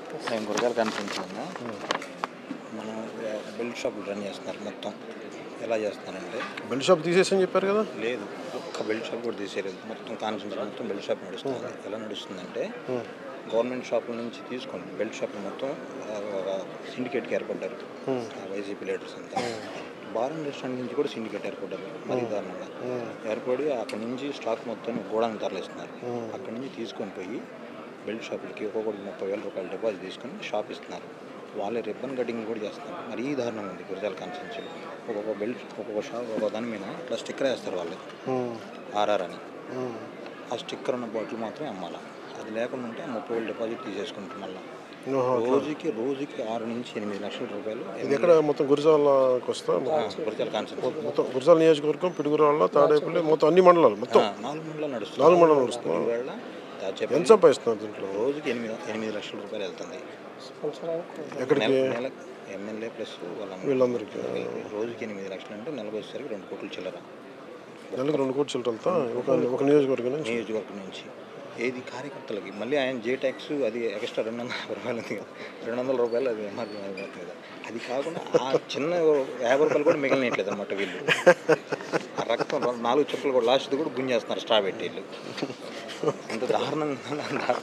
నేను గురజాల కనిపించాను. మనం బెల్ట్ షాపులు రన్ చేస్తున్నారు. మొత్తం ఎలా చేస్తున్నారంటే బెల్ట్ షాప్ తీసేసని చెప్పారు కదా. లేదు, ఒక్క బెల్ట్ షాప్ కూడా తీసేయలేదు. మొత్తం కాన్సెన్ట్రేషన్ మొత్తం బెల్ట్ షాప్ నడుస్తుంది. ఎలా నడుస్తుందంటే గవర్నమెంట్ షాపుల నుంచి తీసుకొని బెల్ట్ షాపులు మొత్తం ఒక సిండికేట్కి ఏర్పడ్డారు. వైసీపీ లీడర్స్ అంతా బార్ అండ్ రెస్టారెంట్ నుంచి కూడా సిండికేట్ ఏర్పడ్డారు. మరీ దారుణంగా ఏర్పడి అక్కడి నుంచి స్టాక్ మొత్తం గోడానికి తరలిస్తున్నారు. అక్కడి నుంచి తీసుకొని పోయి బెల్ట్ షాపులకి ఒక్కొక్కటి 30,000 రూపాయలు డిపాజిట్ తీసుకొని షాప్ ఇస్తున్నారు. వాళ్ళే రిబ్బన్ కటింగ్ కూడా చేస్తున్నారు. మరీ దారుణంగా ఉంది గురజాల కాన్స్టిట్యున్సీలో. ఒక్కొక్క బెల్ట్ ఒక్కొక్క షాప్ ఒక్కొక్క దాని మీద ఇట్లా స్టిక్కర్ వేస్తారు వాళ్ళు, ఆర్ఆర్ అని. ఆ స్టిక్కర్ ఉన్న బాటిల్ మాత్రమే అమ్మాలి. అది లేకుండా ఉంటే 30,000 డిపాజిట్ తీసేసుకుంటాం. మళ్ళీ రోజుకి 6 నుంచి 8 లక్షల రూపాయలు. ఇది ఎక్కడ మొత్తం గురజాలకు వస్తా? గురజాల కాన్స్టిట్యున్సీ మొత్తం గురజాల నియోజకవర్గం, పిడుగురాళ్ళ, తాడేపల్లి, మొత్తం అన్ని మండలాలు, మొత్తం 4 మండలాలు నడుస్తుంది. 4 మండలాలు నడుస్తుంది. ఎంత సంపాదిస్తున్నారు దీంట్లో? రోజుకి 8 లక్షల రూపాయలు వెళ్తుంది. ఎక్కడికి? నెలకు ఎమ్మెల్యే ప్లస్ వీళ్ళందరికీ రోజుకి 8 లక్షలు అంటే నెలకు వచ్చేసరికి 2 కోట్ల చిల్లర. నెలకు 2 కోట్ల చిల్లర వెళ్తా ఒక నియోజకవర్గం నుంచి. ఏది కార్యకర్తలకి మళ్ళీ ఆయన జే ట్యాక్స్ అది ఎక్స్ట్రా 200 రూపాయలు ఉంది కదా, 200 రూపాయలు అది ఎంఆర్పీ అయిపోతుంది కదా. అది కాకుండా ఆ చిన్న 50 రూపాయలు కూడా మిగిలినట్లేదు అనమాట. వీళ్ళు ఆ రక్తం 4 చుక్కలు కూడా లాస్ట్ది కూడా గుంజేస్తున్నారు స్ట్రా పెట్టి. వీళ్ళు అంత దారుణంగా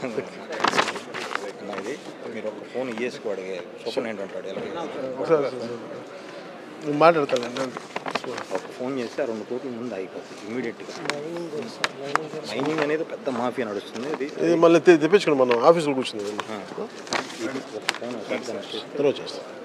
అన్నది. మీరు ఒక ఫోన్ చేసుకోవాడు సూపరింటెండెంట్ అంటాడు. ఎలా మాట్లాడతాను ఒక ఫోన్ చేస్తే ఆ 2 కోట్ల ముందు అయిపోతుంది ఇమీడియట్గా. మైనింగ్ అనేది పెద్ద మాఫియా నడుస్తుంది. ఇది మళ్ళీ తెప్పించుకోండి, మనం ఆఫీసులో కూర్చుంది. ఒక ఫోన్ తర్వాత చేస్తాం.